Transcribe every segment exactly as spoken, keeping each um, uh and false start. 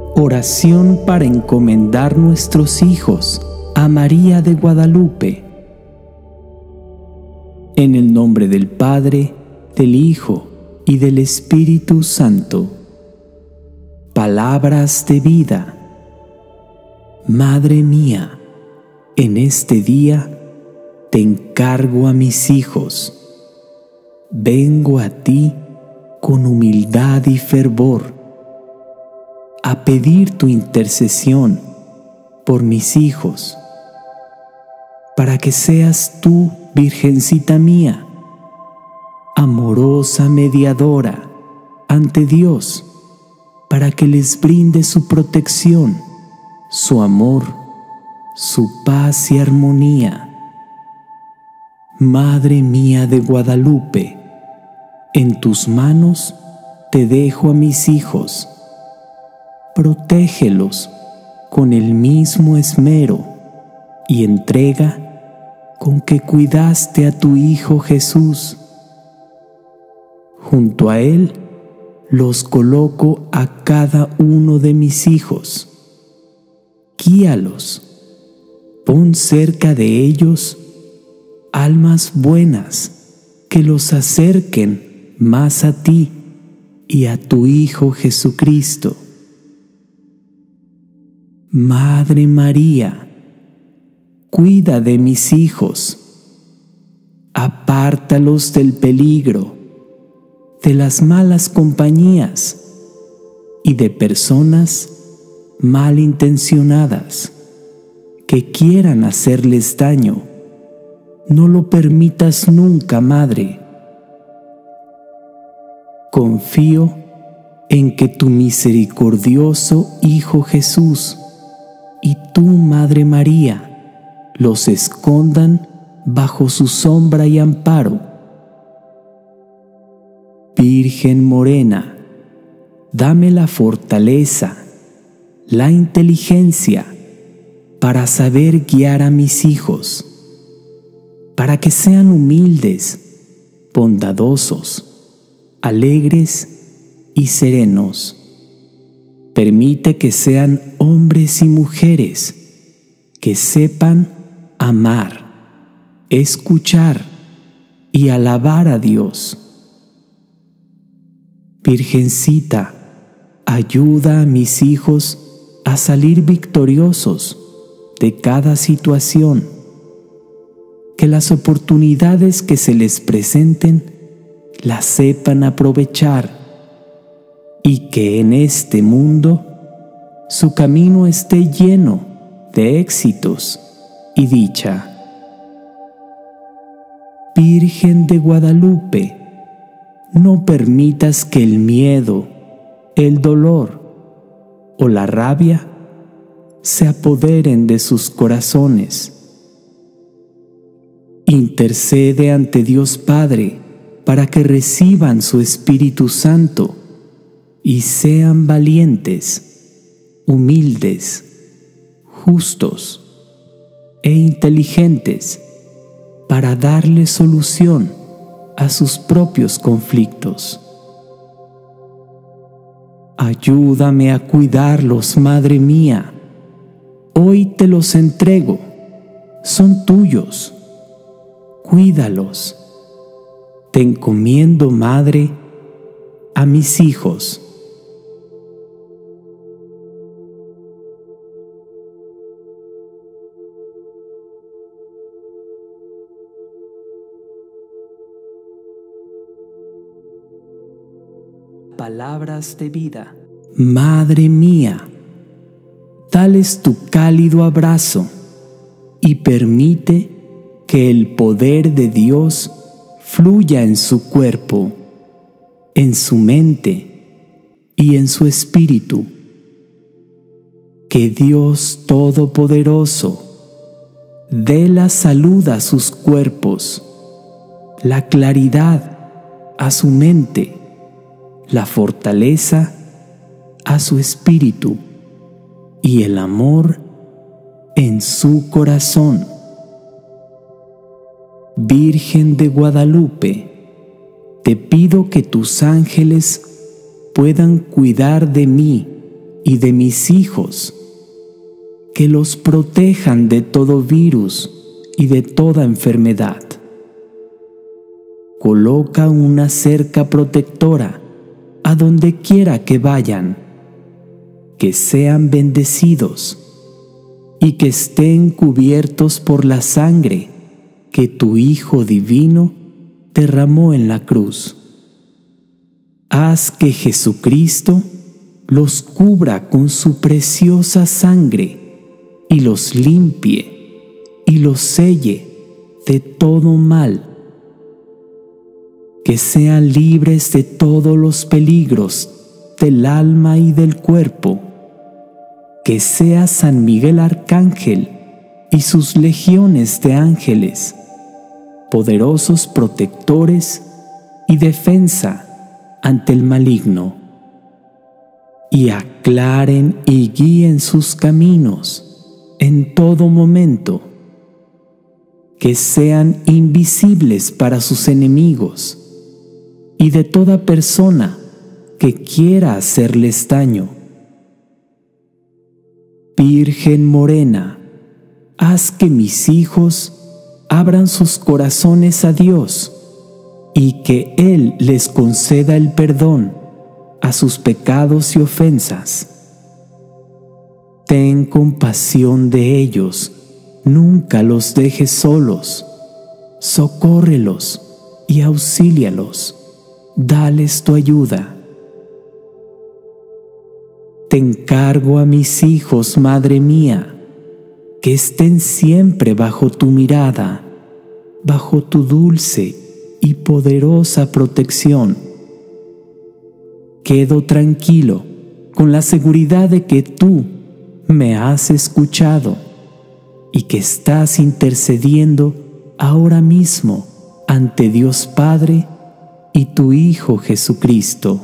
Oración para encomendar nuestros hijos a María de Guadalupe. En el nombre del Padre, del Hijo y del Espíritu Santo. Palabras de vida. Madre mía, en este día te encargo a mis hijos. Vengo a ti con humildad y fervor a pedir tu intercesión por mis hijos, para que seas tú, Virgencita mía, amorosa mediadora ante Dios, para que les brinde su protección, su amor, su paz y armonía. Madre mía de Guadalupe, en tus manos te dejo a mis hijos. Protégelos con el mismo esmero y entrega con que cuidaste a tu Hijo Jesús. Junto a Él los coloco a cada uno de mis hijos. Guíalos, pon cerca de ellos almas buenas que los acerquen más a ti y a tu Hijo Jesucristo. Madre María, cuida de mis hijos, apártalos del peligro, de las malas compañías y de personas malintencionadas que quieran hacerles daño. No lo permitas nunca, Madre. Confío en que tu misericordioso Hijo Jesús y tú, Madre María, los escondan bajo su sombra y amparo. Virgen morena, dame la fortaleza, la inteligencia para saber guiar a mis hijos, para que sean humildes, bondadosos, alegres y serenos. Permite que sean hombres y mujeres que sepan amar, escuchar y alabar a Dios. Virgencita, ayuda a mis hijos a salir victoriosos de cada situación, que las oportunidades que se les presenten las sepan aprovechar y que en este mundo su camino esté lleno de éxitos y dicha. Virgen de Guadalupe, no permitas que el miedo, el dolor o la rabia se apoderen de sus corazones. Intercede ante Dios Padre para que reciban su Espíritu Santo y sean valientes, humildes, justos e inteligentes para darle solución a sus propios conflictos. Ayúdame a cuidarlos, Madre mía. Hoy te los entrego, son tuyos. Cuídalos. Te encomiendo, Madre, a mis hijos. Palabras de vida. Madre mía, dales tu cálido abrazo y permite que el poder de Dios fluya en su cuerpo, en su mente y en su espíritu. Que Dios Todopoderoso dé la salud a sus cuerpos, la claridad a su mente, la fortaleza a su espíritu y el amor en su corazón. Virgen de Guadalupe, te pido que tus ángeles puedan cuidar de mí y de mis hijos, que los protejan de todo virus y de toda enfermedad. Coloca una cerca protectora a donde quiera que vayan, que sean bendecidos y que estén cubiertos por la sangre que tu Hijo Divino derramó en la cruz. Haz que Jesucristo los cubra con su preciosa sangre y los limpie y los selle de todo mal. Que sean libres de todos los peligros del alma y del cuerpo. Que sea San Miguel Arcángel y sus legiones de ángeles, poderosos protectores y defensa ante el maligno, y aclaren y guíen sus caminos en todo momento. Que sean invisibles para sus enemigos y de toda persona que quiera hacerles daño. Virgen morena, haz que mis hijos abran sus corazones a Dios y que Él les conceda el perdón a sus pecados y ofensas. Ten compasión de ellos, nunca los dejes solos, socórrelos y auxílialos, dales tu ayuda. Te encargo a mis hijos, Madre mía, que estén siempre bajo tu mirada, bajo tu dulce y poderosa protección. Quedo tranquilo con la seguridad de que tú me has escuchado y que estás intercediendo ahora mismo ante Dios Padre y tu Hijo Jesucristo.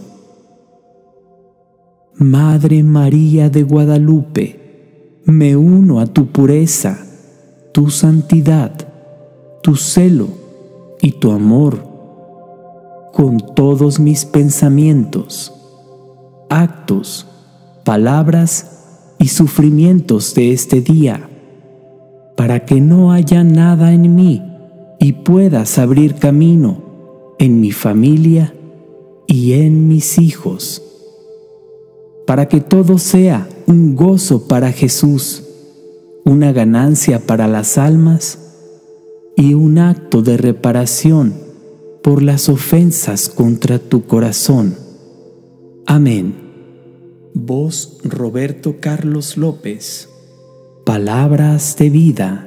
Madre María de Guadalupe, me uno a tu pureza, tu santidad, tu celo y tu amor con todos mis pensamientos, actos, palabras y sufrimientos de este día, para que no haya nada en mí y puedas abrir camino en mi familia y en mis hijos, para que todo sea un gozo para Jesús, una ganancia para las almas y un acto de reparación por las ofensas contra tu corazón. Amén. Voz Roberto Carlos López. Palabras de vida.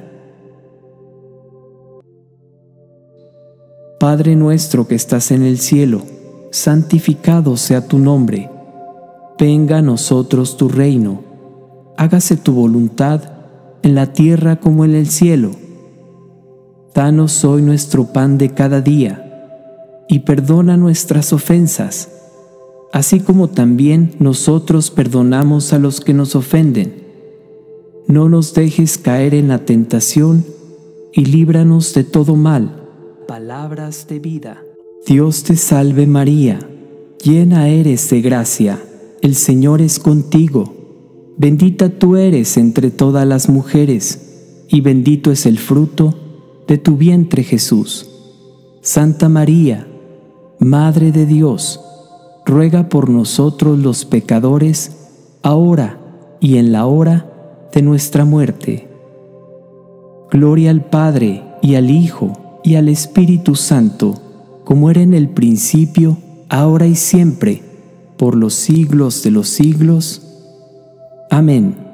Padre nuestro que estás en el cielo, santificado sea tu nombre. Venga a nosotros tu reino. Hágase tu voluntad en la tierra como en el cielo. Danos hoy nuestro pan de cada día, y perdona nuestras ofensas, así como también nosotros perdonamos a los que nos ofenden. No nos dejes caer en la tentación, y líbranos de todo mal. Palabras de vida. Dios te salve María, llena eres de gracia, el Señor es contigo. Bendita tú eres entre todas las mujeres, y bendito es el fruto de tu vientre Jesús. Santa María, Madre de Dios, ruega por nosotros los pecadores, ahora y en la hora de nuestra muerte. Gloria al Padre, y al Hijo, y al Espíritu Santo, como era en el principio, ahora y siempre, por los siglos de los siglos. Amén.